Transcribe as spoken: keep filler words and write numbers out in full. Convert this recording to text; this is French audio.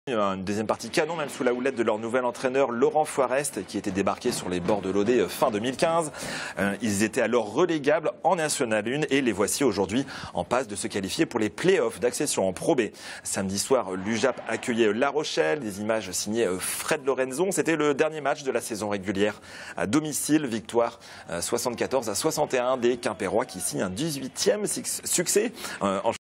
Une deuxième partie canon, même sous la houlette de leur nouvel entraîneur Laurent Foirest, qui était débarqué sur les bords de l'O D fin deux mille quinze. Ils étaient alors relégables en National un et les voici aujourd'hui en passe de se qualifier pour les play-offs d'accession en Pro B. Samedi soir, l'U J A P accueillait La Rochelle, des images signées Fred Lorenzon. C'était le dernier match de la saison régulière à domicile, victoire soixante-quatorze à soixante et un des Quimpérois qui signent un dix-huitième succès en